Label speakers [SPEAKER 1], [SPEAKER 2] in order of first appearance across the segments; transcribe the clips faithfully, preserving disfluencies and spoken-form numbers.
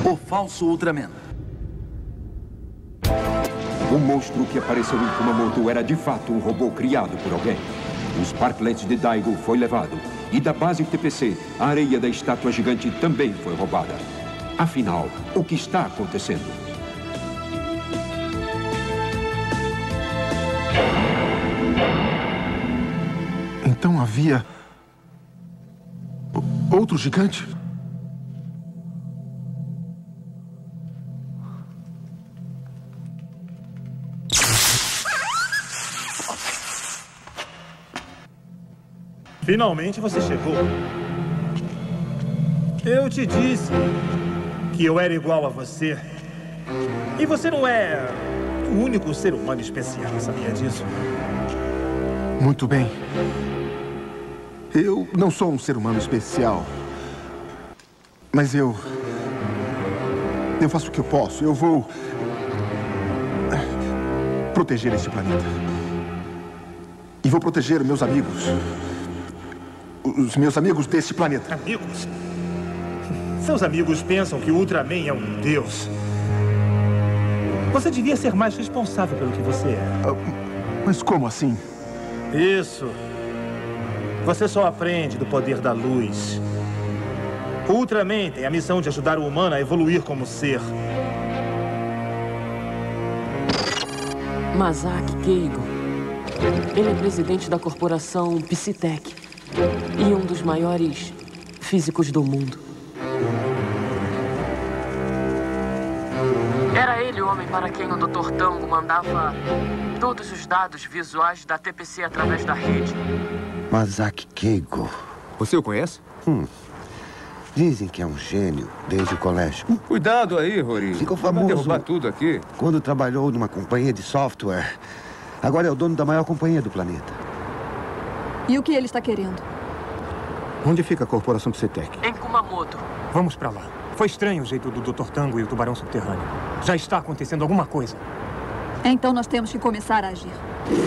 [SPEAKER 1] O falso Ultraman.
[SPEAKER 2] O monstro que apareceu em Kumamoto era de fato um robô criado por alguém. Os Sparklets de Daigo foi levado. E da base T P C, a areia da estátua gigante também foi roubada. Afinal, o que está acontecendo?
[SPEAKER 3] Então havia... outro gigante?
[SPEAKER 4] Finalmente você chegou. Eu te disse que eu era igual a você. E você não é o único ser humano especial, sabia disso?
[SPEAKER 3] Muito bem. Eu não sou um ser humano especial. Mas eu... Eu faço o que eu posso. Eu vou... proteger este planeta. E vou proteger meus amigos. Os meus amigos desse planeta.
[SPEAKER 4] Amigos? Seus amigos pensam que o Ultraman é um deus. Você devia ser mais responsável pelo que você é.
[SPEAKER 3] Mas como assim?
[SPEAKER 4] Isso. Você só aprende do poder da luz. O Ultraman tem a missão de ajudar o humano a evoluir como ser.
[SPEAKER 5] Masaki Keigo. Ele é presidente da corporação Psytech. E um dos maiores físicos do mundo. Era ele o homem para quem o doutor Tango mandava todos os dados visuais da T P C através da rede.
[SPEAKER 6] Masaki Keigo.
[SPEAKER 7] Você o conhece?
[SPEAKER 6] Hum. Dizem que é um gênio desde o colégio.
[SPEAKER 7] Cuidado aí, Rory.
[SPEAKER 6] Ficou
[SPEAKER 7] Vai
[SPEAKER 6] famoso
[SPEAKER 7] derrubar tudo aqui.
[SPEAKER 6] Quando trabalhou numa companhia de software. Agora é o dono da maior companhia do planeta.
[SPEAKER 8] E o que ele está querendo?
[SPEAKER 3] Onde fica a corporação Psytech?
[SPEAKER 5] Em Kumamoto.
[SPEAKER 4] Vamos pra lá. Foi estranho o jeito do doutor Tango e o tubarão subterrâneo. Já está acontecendo alguma coisa.
[SPEAKER 8] Então nós temos que começar a agir.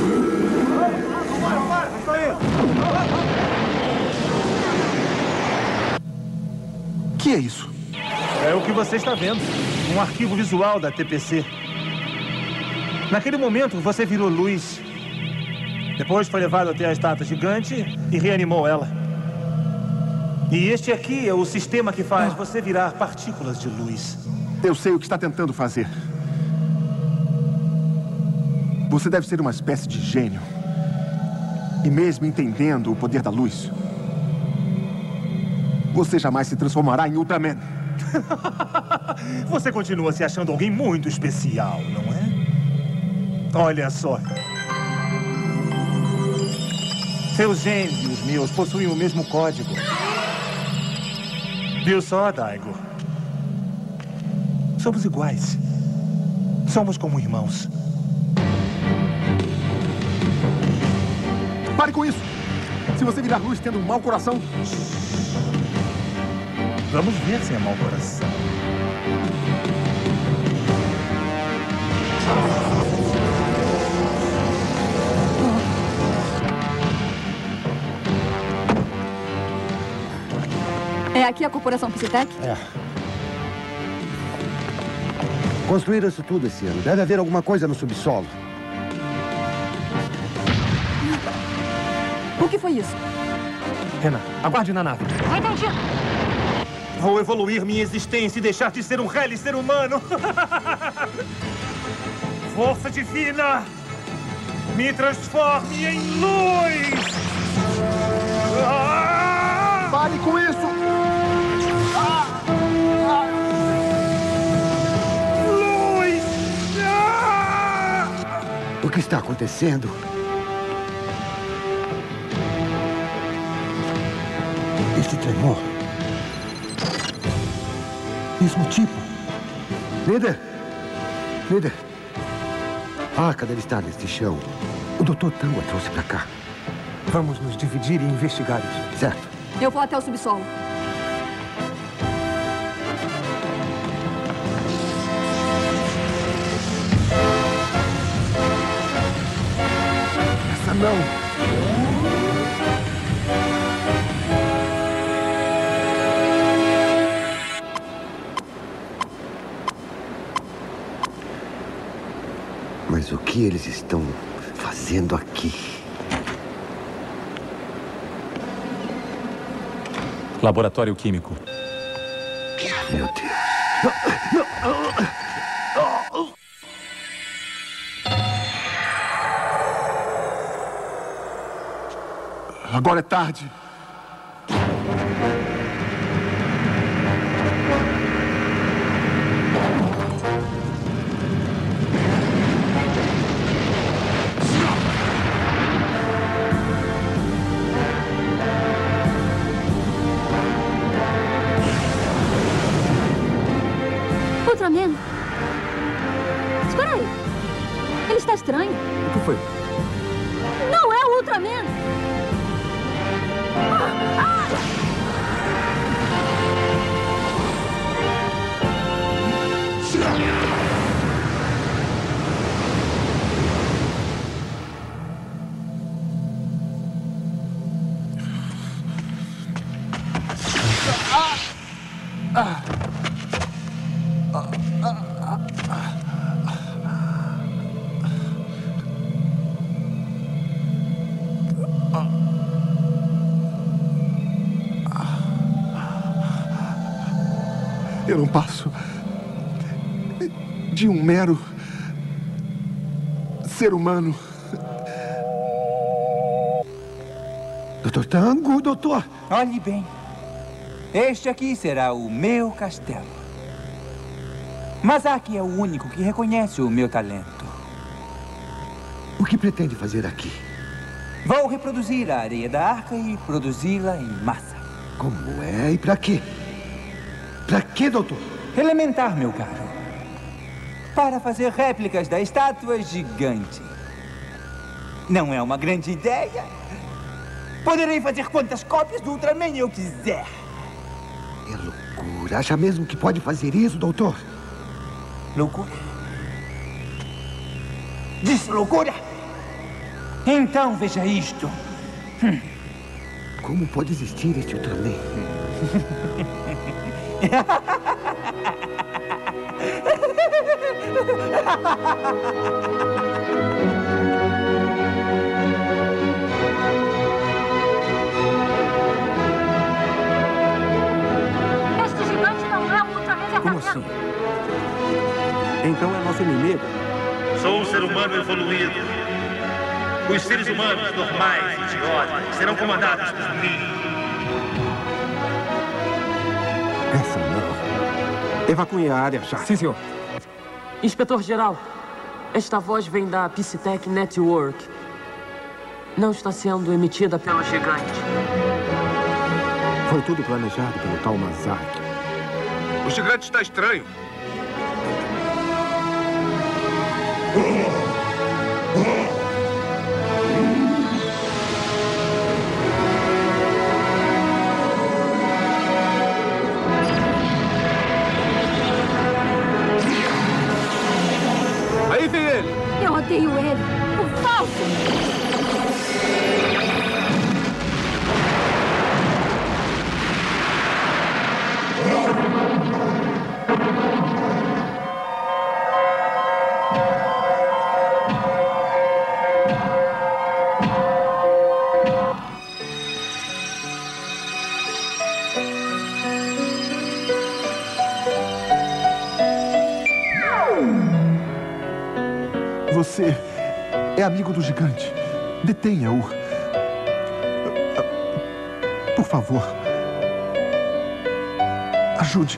[SPEAKER 3] O que é isso?
[SPEAKER 4] É o que você está vendo. Um arquivo visual da T P C. Naquele momento, você virou luz. Depois foi levado até a estátua gigante e reanimou ela. E este aqui é o sistema que faz você virar partículas de luz.
[SPEAKER 3] Eu sei o que está tentando fazer. Você deve ser uma espécie de gênio. E mesmo entendendo o poder da luz, você jamais se transformará em Ultraman.
[SPEAKER 4] Você continua se achando alguém muito especial, não é? Olha só. Seus genes e os meus possuem o mesmo código. Viu só, Daigo? Somos iguais. Somos como irmãos.
[SPEAKER 3] Pare com isso! Se você virar luz tendo um mau coração...
[SPEAKER 4] Vamos ver se é mau coração.
[SPEAKER 8] É aqui a corporação Psytech?
[SPEAKER 6] É. Construíram isso tudo esse ano. Deve haver alguma coisa no subsolo.
[SPEAKER 8] O que foi isso?
[SPEAKER 4] Renan, aguarde na nave.
[SPEAKER 8] Não entendi.
[SPEAKER 4] Vou evoluir minha existência e deixar de ser um reles ser humano. Força divina, me transforme em luz! Ah!
[SPEAKER 3] Pare com isso!
[SPEAKER 4] Ah! Ah! Luz! Ah!
[SPEAKER 6] O que está acontecendo? Este tremor. Mesmo tipo. Líder! Líder! A arca deve estar neste chão. O doutor Tango a trouxe pra cá.
[SPEAKER 4] Vamos nos dividir e investigar isso.
[SPEAKER 6] Certo.
[SPEAKER 8] Eu vou até o subsolo.
[SPEAKER 3] Essa não!
[SPEAKER 6] Mas o que eles estão fazendo aqui?
[SPEAKER 1] Laboratório químico.
[SPEAKER 6] Meu Deus. Não, não.
[SPEAKER 3] Agora é tarde.
[SPEAKER 8] Ultraman? Espera aí. Ele está estranho.
[SPEAKER 6] O que foi?
[SPEAKER 8] Não é o Ultraman!
[SPEAKER 3] Eu não passo de um mero ser humano.
[SPEAKER 6] doutor Tango, doutor!
[SPEAKER 9] Olhe bem. Este aqui será o meu castelo. Masaki é o único que reconhece o meu talento.
[SPEAKER 6] O que pretende fazer aqui?
[SPEAKER 9] Vou reproduzir a areia da arca e produzi-la em massa.
[SPEAKER 6] Como é e pra quê? Pra quê, doutor?
[SPEAKER 9] Elementar, meu caro. Para fazer réplicas da estátua gigante. Não é uma grande ideia? Poderei fazer quantas cópias do Ultraman eu quiser.
[SPEAKER 6] É loucura. Acha mesmo que pode fazer isso, doutor?
[SPEAKER 9] Loucura? Disse loucura? Então veja isto. Hum.
[SPEAKER 6] Como pode existir este Ultraman?
[SPEAKER 8] Este gigante não é o Ultraman verdadeiro.
[SPEAKER 10] Como assim? Então é nosso inimigo?
[SPEAKER 4] Sou um ser humano evoluído. Os seres humanos normais e idiotas serão comandados por mim.
[SPEAKER 10] Essa não. Evacue a área já.
[SPEAKER 1] Sim, senhor.
[SPEAKER 5] Inspetor-geral, esta voz vem da Psitech Network. Não está sendo emitida pelo gigante.
[SPEAKER 10] Foi tudo planejado pelo tal Masaki.
[SPEAKER 7] O gigante está estranho. Aí vem ele.
[SPEAKER 8] Eu odeio ele. O falso.
[SPEAKER 3] Você é amigo do gigante. Detenha-o. Por favor. Ajude.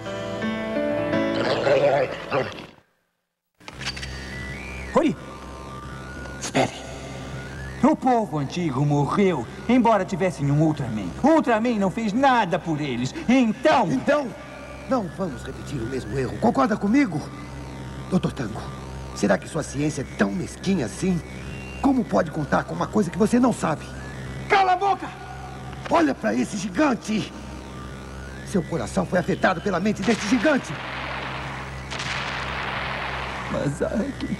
[SPEAKER 9] Oi! Espere. O povo antigo morreu, embora tivessem um Ultraman. O Ultraman não fez nada por eles. Então...
[SPEAKER 6] Então, não vamos repetir o mesmo erro. Concorda comigo? doutor Tango, será que sua ciência é tão mesquinha assim? Como pode contar com uma coisa que você não sabe?
[SPEAKER 9] Cala a boca!
[SPEAKER 6] Olha para esse gigante! Seu coração foi afetado pela mente desse gigante.
[SPEAKER 9] Masaki...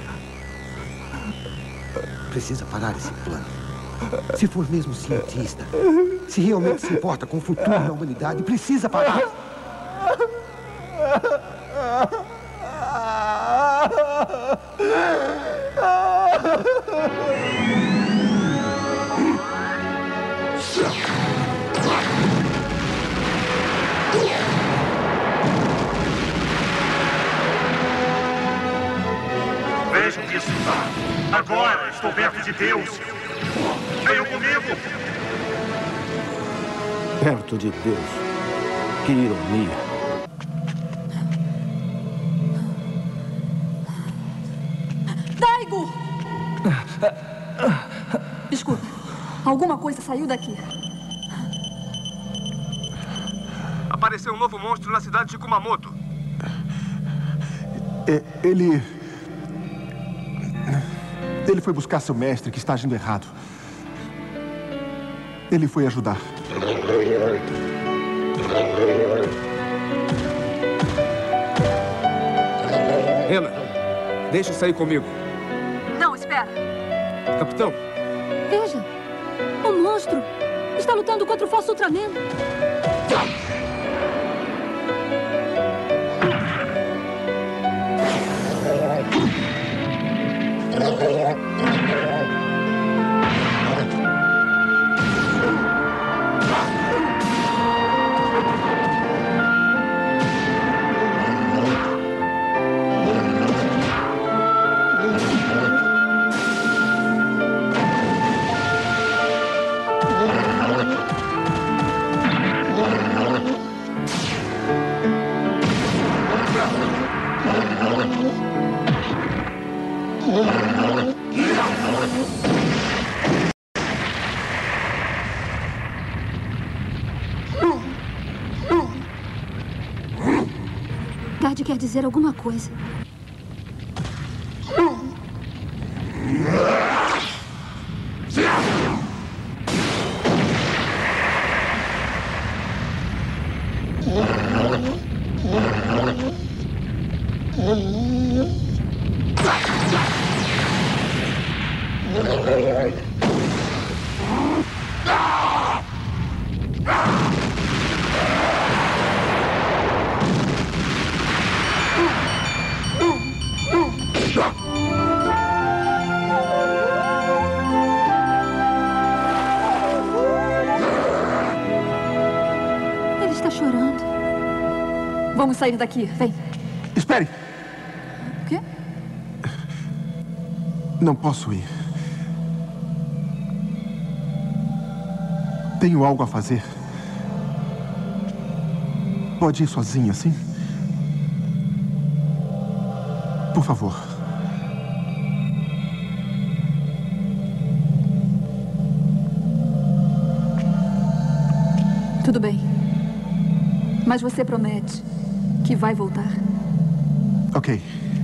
[SPEAKER 6] Precisa parar esse plano. Se for mesmo cientista, se realmente se importa com o futuro da humanidade, precisa parar.
[SPEAKER 4] Agora estou perto de Deus. Venham comigo.
[SPEAKER 10] Perto de Deus. Que ironia.
[SPEAKER 11] Daigo! Escuta, alguma coisa saiu daqui.
[SPEAKER 7] Apareceu um novo monstro na cidade de Kumamoto.
[SPEAKER 3] É, ele... Ele foi buscar seu mestre, que está agindo errado. Ele foi ajudar.
[SPEAKER 7] Hena, deixe sair comigo.
[SPEAKER 11] Não, espera.
[SPEAKER 7] Capitão.
[SPEAKER 8] Veja, o monstro está lutando contra o falso Ultraman. Gard quer dizer alguma coisa. Ele está chorando.
[SPEAKER 11] Vamos sair daqui, vem.
[SPEAKER 3] Espere!
[SPEAKER 11] O quê?
[SPEAKER 3] Não posso ir. Tenho algo a fazer. Pode ir sozinha, sim? Por favor.
[SPEAKER 11] Tudo bem. Mas você promete que vai voltar?
[SPEAKER 3] Ok.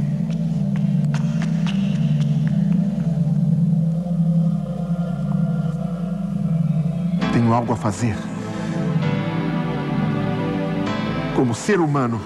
[SPEAKER 3] Tenho algo a fazer. Como ser humano.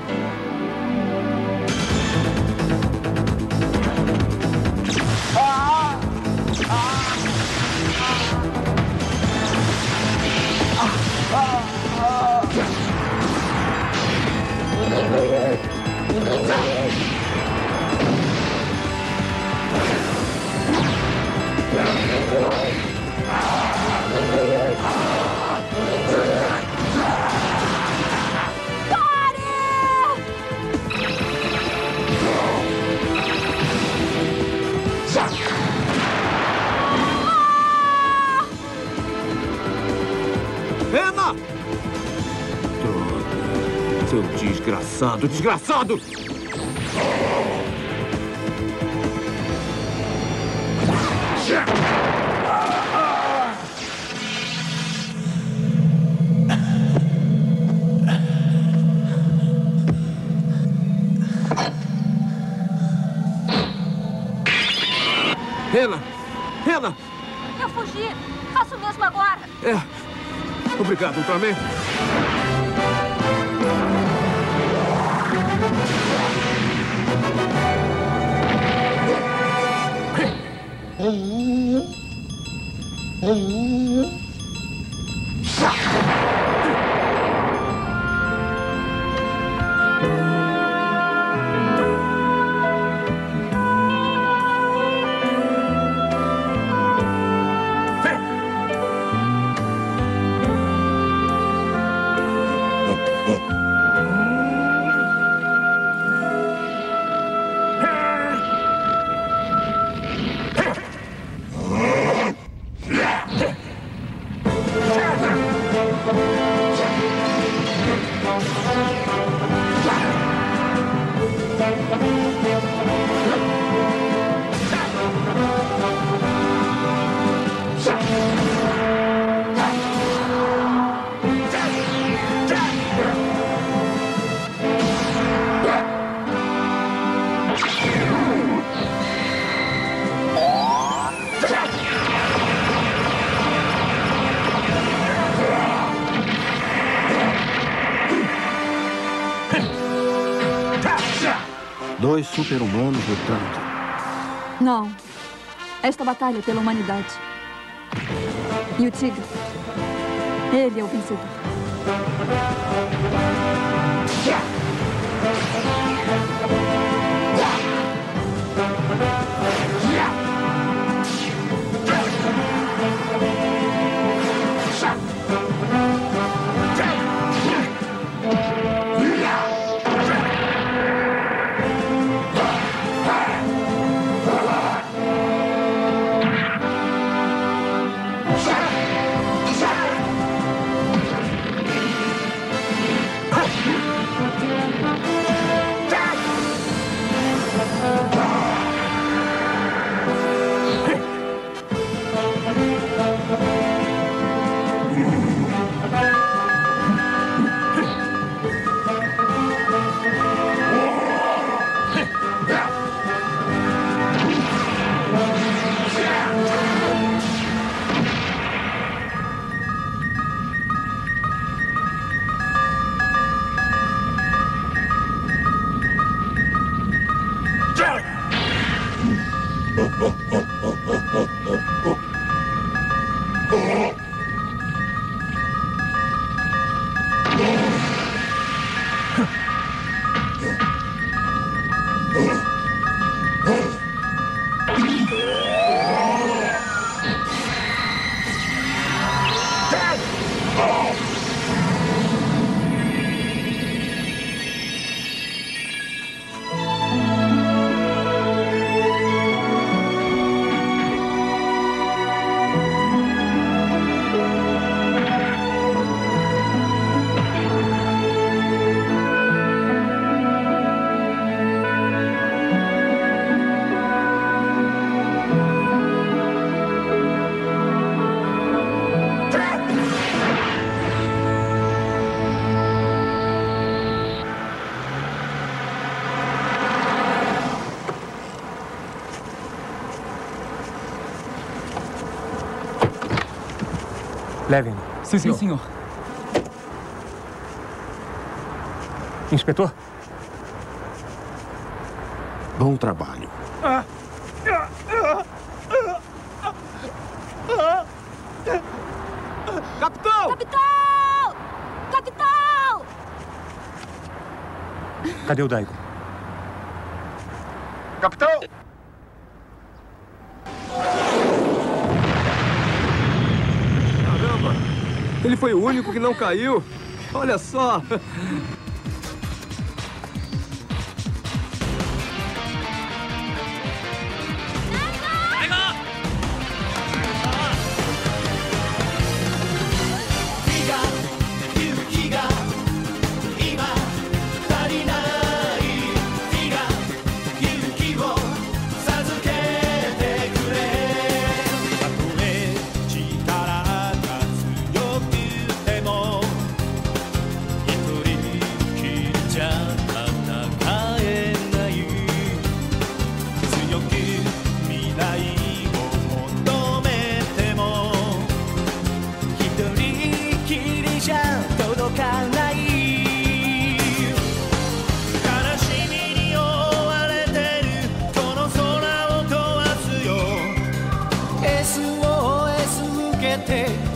[SPEAKER 7] Hena! Seu desgraçado, desgraçado! Hena! Hena!
[SPEAKER 8] Eu fugi. Faço o mesmo agora.
[SPEAKER 7] É. Obrigado, Ultraman.
[SPEAKER 10] Dois super-humanos lutando.
[SPEAKER 11] Não. Esta batalha é pela humanidade. E o tigre, ele é o vencedor.
[SPEAKER 4] Levem-no.
[SPEAKER 12] Sim, senhor. Sim, senhor.
[SPEAKER 4] Inspetor?
[SPEAKER 10] Bom trabalho.
[SPEAKER 4] Ah.
[SPEAKER 7] Capitão!
[SPEAKER 8] Capitão! Capitão!
[SPEAKER 4] Cadê o Daigo?
[SPEAKER 7] Capitão! Caramba! Ele foi o único que não caiu. Olha só!
[SPEAKER 13] S O S 受けて